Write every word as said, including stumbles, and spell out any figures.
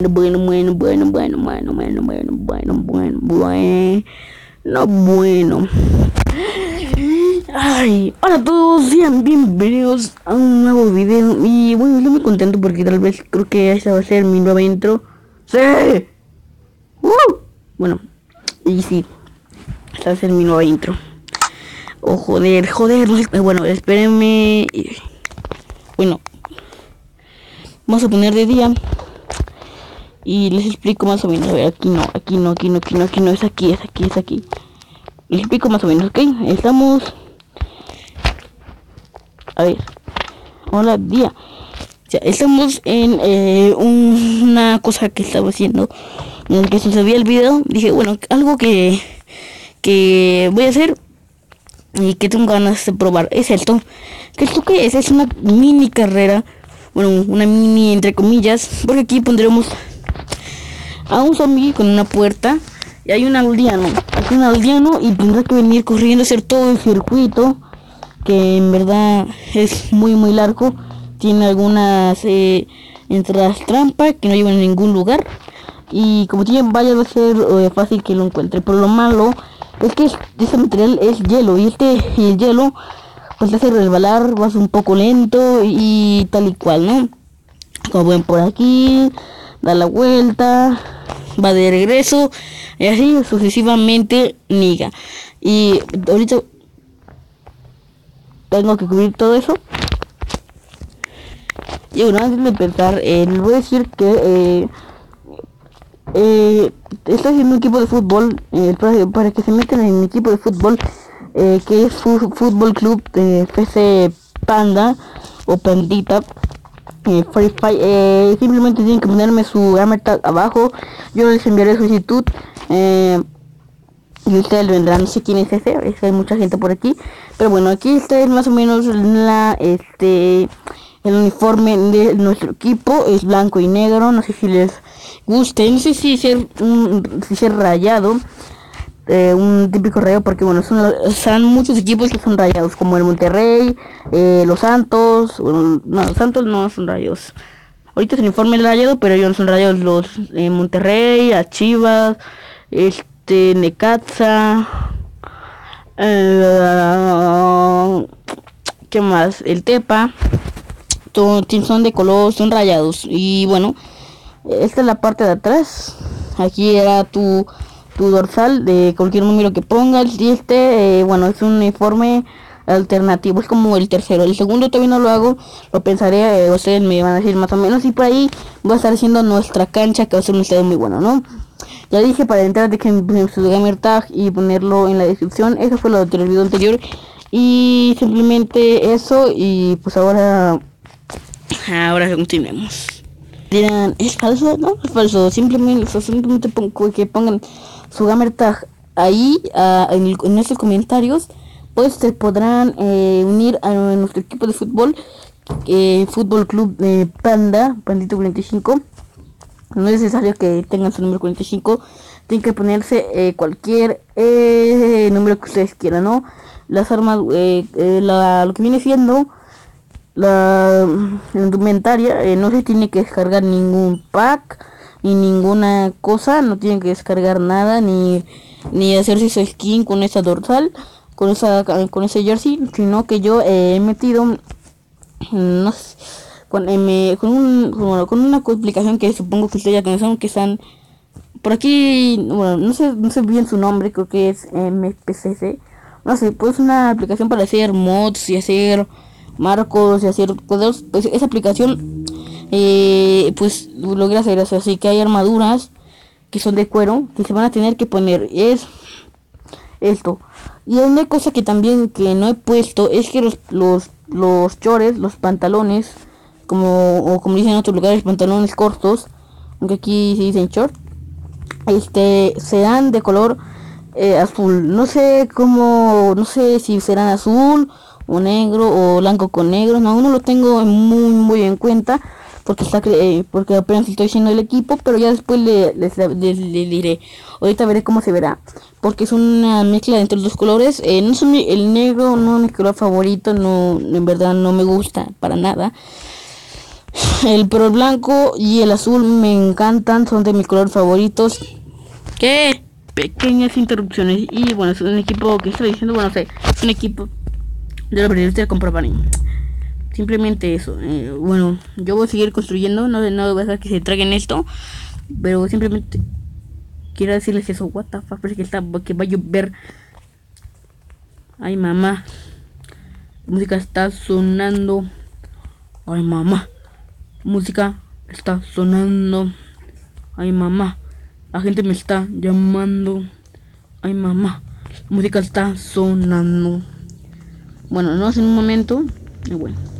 Bueno, bueno, bueno, bueno, bueno, bueno, bueno, bueno, bueno, bueno, no bueno. Ay, hola a todos, sean bienvenidos a un nuevo video. Y bueno, estoy muy contento porque tal vez creo que esta va a ser mi nueva intro. ¡Sí! ¡Uh! Bueno, y sí, esta va a ser mi nueva intro. Oh, joder, joder, no sé- bueno, espérenme. Bueno, vamos a poner de día. Y les explico más o menos. A ver, aquí no, aquí no, aquí no, aquí no, aquí no, es aquí, es aquí, es aquí. Les explico más o menos, ¿ok? Estamos... A ver. Hola, día. O sea, estamos en eh, un- una cosa que estaba haciendo. En el que sucedía el video. Dije, bueno, algo que... Que voy a hacer. Y que tengo ganas de probar. Es esto. ¿Qué esto qué es? Es una mini carrera. Bueno, una mini entre comillas. Porque aquí pondremos... a un zombie con una puerta y hay un aldeano, hay un aldeano y tendrá que venir corriendo a hacer todo el circuito que en verdad es muy muy largo, tiene algunas eh, entradas trampa que no llevan a ningún lugar y como tiene vallas va a ser eh, fácil que lo encuentre, pero lo malo es que este material es hielo y este y el hielo pues te hace resbalar, vas un poco lento y tal y cual, ¿no? Como ven por aquí, da la vuelta, va de regreso y así sucesivamente niga. Y ahorita tengo que cubrir todo eso. Y bueno, antes de empezar, eh, les voy a decir que eh, eh, estoy haciendo un equipo de fútbol eh, para, para que se metan en mi equipo de fútbol, eh, que es Fu- Fútbol Club de P C Panda o Pandita. Eh, Free Fire, eh, simplemente tienen que ponerme su gamer tag abajo, yo les enviaré solicitud eh, y ustedes vendrán. No sé quién es ese, es que hay mucha gente por aquí, pero bueno, aquí está es más o menos la este el uniforme de nuestro equipo, es blanco y negro, no sé si les guste, no sé si ser un si ser rayado, eh, un típico rayo, porque bueno, son, son muchos equipos que son rayados, como el Monterrey, eh, los Santos, bueno, no, los Santos no son rayados. Ahorita es el informe rayado, pero ellos no son rayados, los eh, Monterrey, a Chivas, este, Necaxa, eh, ¿qué más? El Tepa, todos son de color, son rayados. Y bueno, esta es la parte de atrás. Aquí era tu tu dorsal de cualquier número que pongas. Y este eh, bueno, es un uniforme alternativo, es como el tercero. El segundo todavía no lo hago, lo pensaré, eh, ustedes me van a decir más o menos. Y por ahí voy a estar haciendo nuestra cancha, que va a ser un estadio muy bueno, ¿no? Ya dije, para entrar de que poner su gamer tag y ponerlo en la descripción. Eso fue lo del video anterior. Y simplemente eso. Y pues ahora ahora continuemos. Dirán, es falso, no es falso, simplemente, simplemente pongo, que pongan su gamer tag ahí uh, en, el, en nuestros comentarios, pues se podrán eh, unir a nuestro equipo de fútbol, eh, Fútbol Club de Panda, Pandito cuarenta y cinco. No es necesario que tengan su número cuarenta y cinco, tienen que ponerse eh, cualquier eh, número que ustedes quieran, ¿no? Las armas, eh, eh, la, lo que viene siendo la indumentaria, eh, no se tiene que descargar ningún pack ni ninguna cosa, no tienen que descargar nada ni ni hacerse su skin con esa dorsal, con esa con ese jersey, sino que yo eh, he metido no sé, con, eh, me, con, un, bueno, con una aplicación que supongo que ustedes ya conocen, que están por aquí, bueno, no sé, no sé bien su nombre, creo que es M P C C, no sé, pues una aplicación para hacer mods y hacer marcos y hacer cosas. Pues esa aplicación eh, pues logra hacer eso, así que hay armaduras que son de cuero que se van a tener que poner, es esto. Y una cosa que también que no he puesto es que los los los chores, los pantalones, como o como dicen en otros lugares, pantalones cortos, aunque aquí se dicen short, este serán de color eh, azul. No sé cómo, no sé si serán azul o negro o blanco con negro, no, aún no lo tengo muy muy en cuenta porque está eh, porque apenas estoy haciendo el equipo, pero ya después le, les, les, les, les diré. Ahorita veré cómo se verá, porque es una mezcla entre los dos colores. Eh, no son mi, el negro no es mi color favorito, no, en verdad no me gusta para nada. El pero el blanco y el azul me encantan, son de mis colores favoritos. ¿Qué? Pequeñas interrupciones. Y bueno, es un equipo que estoy diciendo, bueno, sé, es un equipo de la periodista de comprobaré. Simplemente eso. Eh, bueno, yo voy a seguir construyendo, no, no voy a dejar que se traguen esto, pero simplemente quiero decirles eso. What the fuck, parece que está, que va a llover. Ay, mamá. La música está sonando. Ay, mamá. Música está sonando. Ay, mamá. La gente me está llamando. Ay, mamá. La música está sonando. Bueno, no es en un momento. Bueno.